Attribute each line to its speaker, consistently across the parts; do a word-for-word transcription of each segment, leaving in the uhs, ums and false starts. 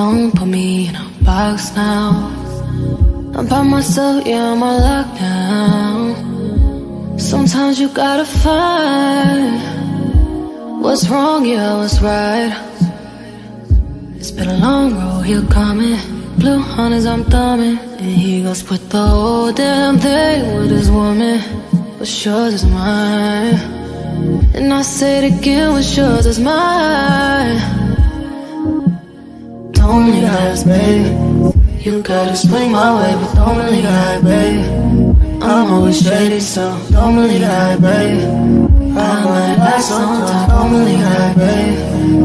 Speaker 1: Don't put me in a box now. I'm by myself, yeah, I'm on lockdown. Sometimes you gotta find what's wrong, yeah, what's right. It's been a long road, here coming. Blue hunters, I'm thumbing. And he goes put the whole damn thing with his woman. What's yours is mine. And I say it again, what's yours is mine. Don't leave that, babe. You gotta swing my way, but don't believe that, babe. I'm always shady, so don't believe that, babe. I might last sometimes, don't believe that, babe.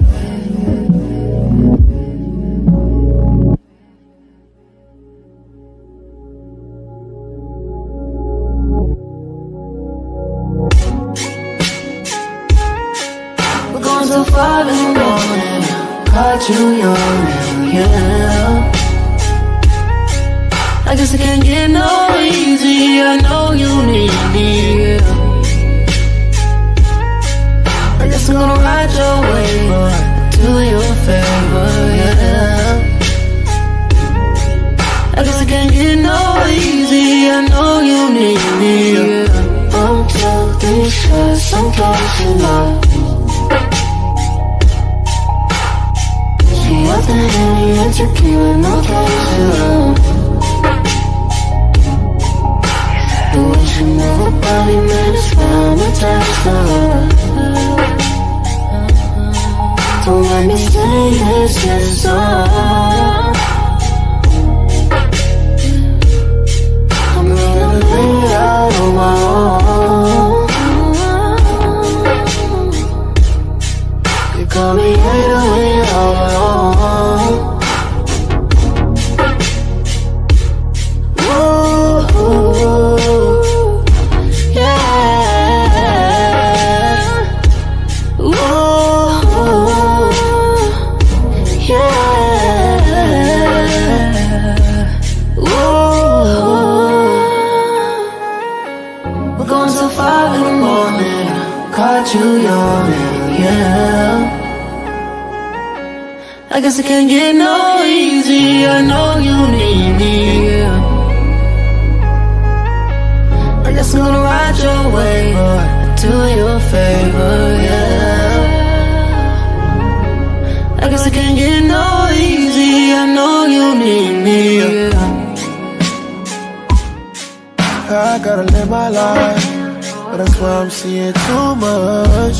Speaker 1: We're going till five in the morning. Caught you yawning, yeah. I guess I can't get no easy. I know you need me, yeah. I guess I'm gonna ride your wave, but do your favor, yeah. I guess I can't get no easy. I know you need me, yeah. I'm too these shots, I'm catching up. See, other than any and tequila, no catching up. The way she move her body, man, it's when I'm attached to her. Don't let me say this is all. I'm gonna lay out on my own. You call me hater when you're all alone. Caught you yawning, yeah. I guess I can't get no easy. I know you need me, yeah. I guess I'm gonna ride your way, but do your favor, yeah. I guess I can't get no easy. I know you need me, yeah.
Speaker 2: I gotta live my life, but that's why I'm seeing too much.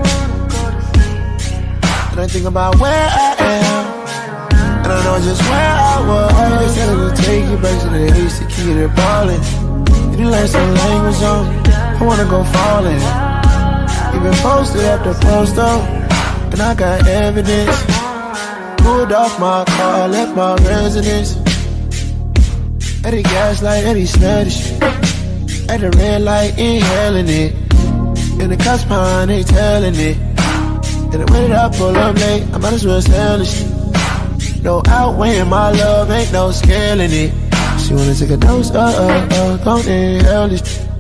Speaker 2: And I think about where I am, and I know just where I was. They said it'll take you back to the days to keep it ballin'. If you learn some language on me, I wanna go fallin'. Even posted after post up, and I got evidence. Pulled off my car, left my residence. At the gas light, and he smelled the shit. At the red light, inhaling it. In the cops behind, they telling it. And the way that I pull up late, I might as well sell this shit. No outweighing my love, ain't no scaling it. She wanna take a dose, uh, uh, uh, don't inhale this shit.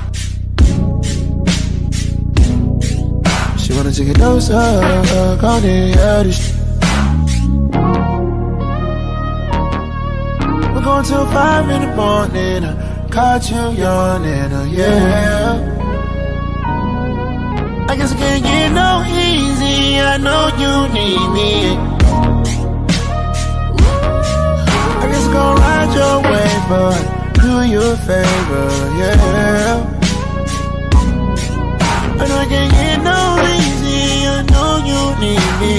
Speaker 2: She wanna take a dose, uh, uh, don't inhale this shit. We're going till five in the morning. uh, Caught you yawning, uh, yeah. I guess I can't get no easy. I know you need me. I guess I'm gonna ride your way, but do you a favor, yeah. I know I can't get no easy. I know you need me.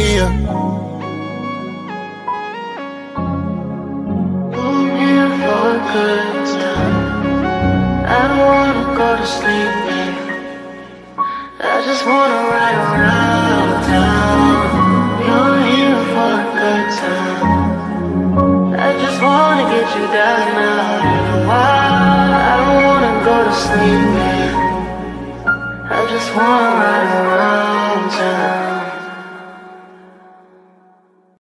Speaker 1: I'm here for a good time. I don't wanna go to sleep, babe. I just wanna ride around town. You're here for a good time. I just wanna get you down now. I don't wanna go to sleep, babe. I just wanna ride around town.